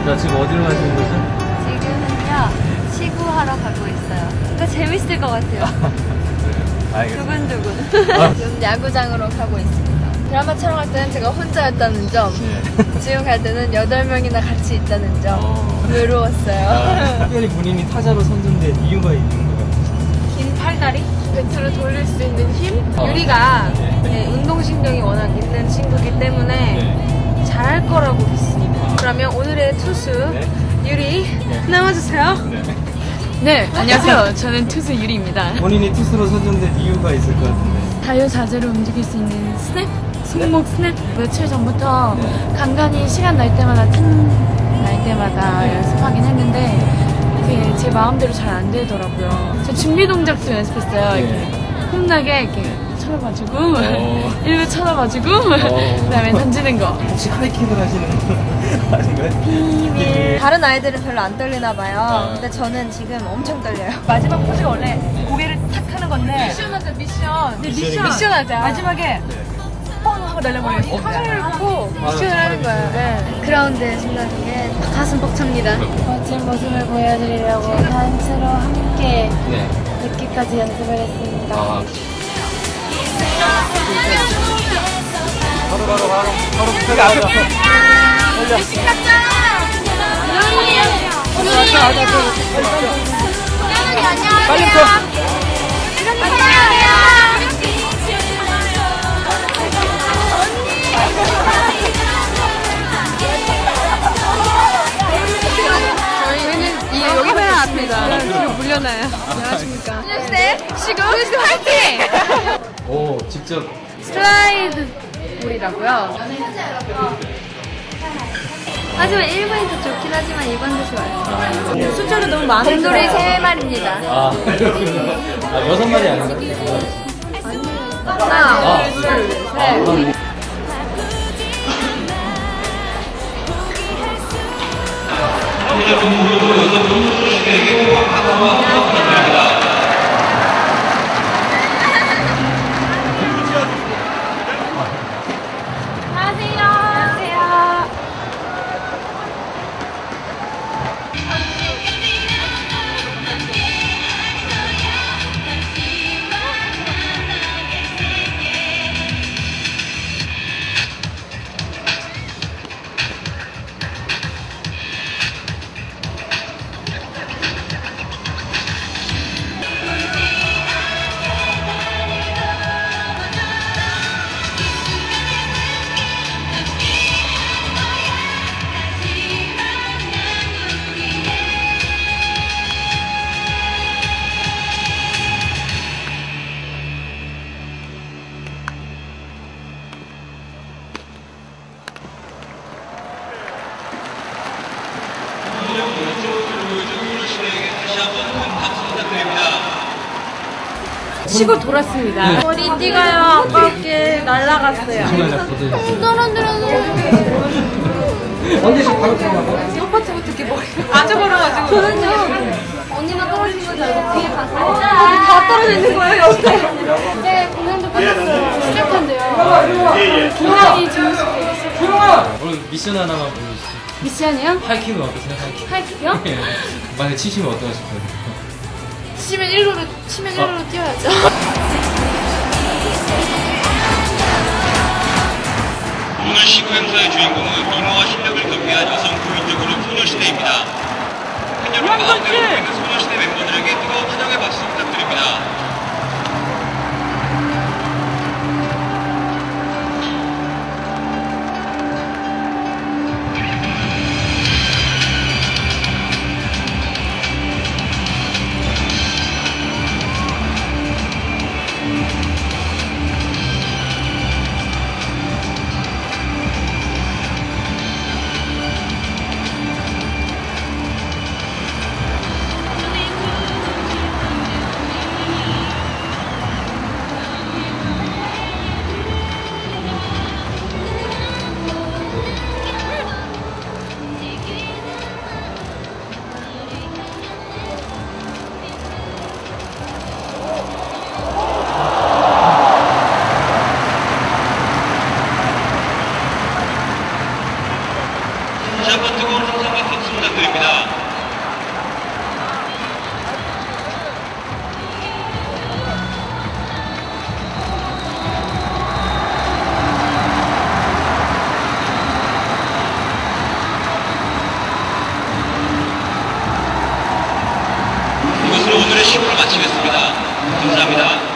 자, 지금 어디로 가시는 거죠? 지금은요, 시구하러 가고 있어요. 그러니까 재밌을 것 같아요. 네, 알겠습니다. 두근두근. 지금 야구장으로 가고 있습니다. 드라마 촬영할 때는 제가 혼자였다는 점, 네. 지금 갈 때는 8명이나 같이 있다는 점, 외로웠어요. 특별히 본인이 타자로 선정된 이유가 있는 것 같아요. 긴 팔다리? 배트를 돌릴 수 있는 힘? 유리가 네, 운동신경이 워낙 있는 친구이기 때문에 잘할 거라고 믿습니다. 그러면 오늘의 투수 유리 나와주세요. 네, 안녕하세요. 저는 투수 유리입니다. 본인이 투수로 선정된 이유가 있을 것 같은데. 자유자재로 움직일 수 있는 스냅? 손목 스냅? 며칠 전부터 간간히 시간 날 때마다 연습하긴 했는데 그게 제 마음대로 잘 안 되더라고요. 저 준비 동작도 연습했어요. 이렇게 홈나게 이렇게 쳐다봐주고 1루 쳐다봐주고 그다음에 던지는 거. 혹시 하이킥을 하시는 거 아닌가요? 다른 아이들은 별로 안 떨리나 봐요. 근데 저는 지금 엄청 떨려요. 마지막 포즈가 원래 고개를 탁 하는 건데 미션하자 미션. 네, 미션하자. 마지막에 뻥 하고 날려버려요. 카메라를 보고 미션을 하는 거예요. 네. 그라운드의 순간 중에 가슴 벅찹니다. 멋진 모습을 보여드리려고 단체로 함께 늦게까지 연습을 했습니다. 바로 여기 앞에 빨리 저희는 여기 카메라 앞에서 뒤로 물려나요. 안녕하십니까. 시구 파이팅! 오, 직접 슬라이드 볼이라고요. 하지만 1번이 더 좋긴 하지만 2번 도 좋아요. 숫자로 너무 많아서 곰돌이 3마리입니다. 아, 6마리 아닌가요? 하나, 둘, 셋. 치고 돌았습니다. 머리띠가요 아깝게 날아갔어요. 떨어뜨려서 아파트부터 이렇게 머리 빠져버려가지고 저는요 언니만 떨어진 건 줄 알고 뒤에 봤어요. 다 떨어져 있는 거예요 옆에. 네, 공연도 끝났어요. 시작한대요. 동아리 재밌었어요. 오늘 미션 하나만 보여주시죠. 미션이요? 하이킥은 어떠세요? 하이킥? 하이킥이요? 만약에 치시면 어떠실 거예요? 치면 1루로 뛰어야죠. 오늘 시구 행사의 주인공은 미모와 실력을 겸비한 여성 고인적 그룹 소녀시대입니다. 팬 여러분 가운데 오고 있는 소녀시대 멤버들에게 뜨거운 환영의 박수 부탁드립니다. 부탁드립니다. 이것으로 오늘의 시구를 마치겠습니다. 감사합니다.